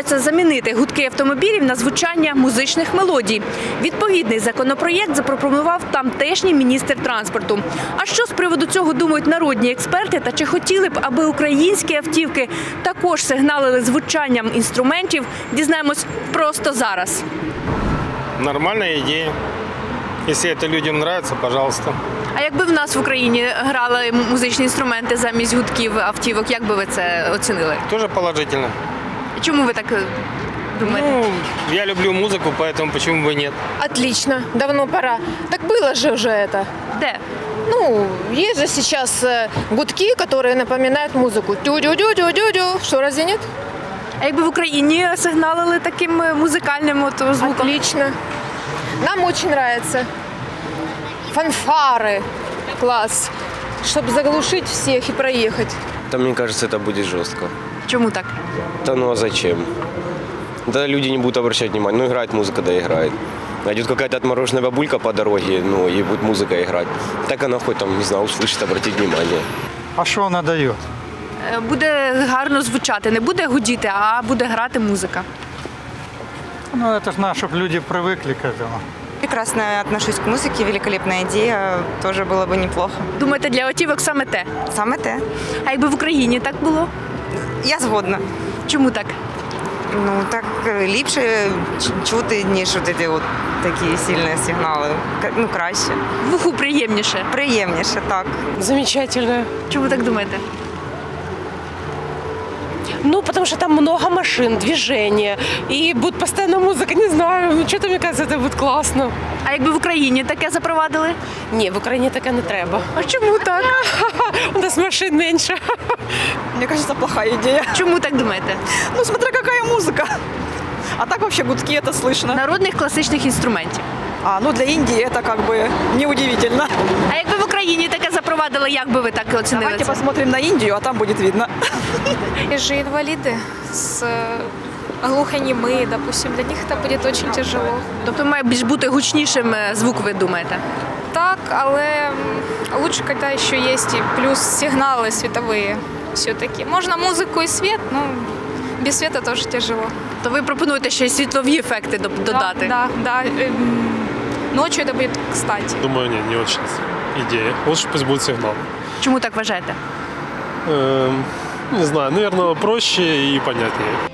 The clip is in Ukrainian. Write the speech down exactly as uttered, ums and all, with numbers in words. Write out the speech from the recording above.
намагаються замінити гудки автомобілів на звучання музичних мелодій. Відповідний законопроєкт запропонував тамтешній міністр транспорту. А що з приводу цього думають народні експерти та чи хотіли б, аби українські автівки також сигналили звучанням інструментів, дізнаємось просто зараз. Нормальна ідея. Якщо це людям подобається, пожалуйста. А якби в нас в Україні грали музичні інструменти замість гудків автівок, як би ви це оцінили? Тоже положительно. І чому ви так думаєте? Ну, я люблю музыку, поэтому почему бы и нет. Отлично, давно пора. Так было же уже это. Де? Ну, есть же сейчас э, гудки, которые напоминают музыку. Тю-дю-дю-дю-дю-дю. Что, разве нет? А якби в Україні сигналили таким музикальним от звуком? Отлично. Нам очень нравится. Фанфары. Класс. Чтобы заглушить всех и проехать. Да, мне кажется, это будет жестко. Чому так? Да ну а зачем? Да люди не будут обращать внимания. Ну играет музыка, да играет. Найдет какая-то отмороженная бабулька по дороге, ну и будет музыка играть. Так она хоть там, не знаю, услышит, обратить внимание. А що вона дає? Буде гарно звучати, не буде гудіти, а буде грати музика. Ну, это ж надо, чтобы люди привыкли к этому. Прекрасно отношусь к музыке, великолепная идея, тоже было бы неплохо. Думаєте, для автівок саме те? Саме те. А якби в Україні так було? Я згодна. Чому так? Ну, так ліпше чути, ніж от ці от такі сильні сигнали. Ну, краще. Вуху приємніше. Приємніше, так. Замечательно. Чому так думаєте? Ну, потому что там много машин, движения, и будет постоянно музыка, не знаю, ну, что-то, мне кажется, это будет классно. А якби в Україні таке запровадили? Ні, в Україні таке не треба. А чому так? У нас машин менше. Мне кажется, плохая идея. Чому так думаєте? Ну, смотря какая музыка. А так вообще гудки это слышно. Народних класичних інструментів. А, ну для Индии это как бы неудивительно. А якби в Україні таке запровадили, як би ви так оцінили Давайте це? посмотрим на Индию, а там будет видно. Есть же инвалиды с глухонемые, допустим, для них это будет очень тяжело. Тобто має більш бути гучнішим е, звук, ви думаєте? Так, але лучше, когда еще есть и плюс сигналы световые все-таки. Можно музыку и свет, но без света тоже тяжело. То ви пропонуєте ще й світлові ефекти до- додати? Да, да, да. Эм, Ночью это будет кстати. Думаю, нет, не очень идея. Лучше пусть будет сигнал. Чому так вважаєте? Эм, не знаю, наверное, проще и понятнее.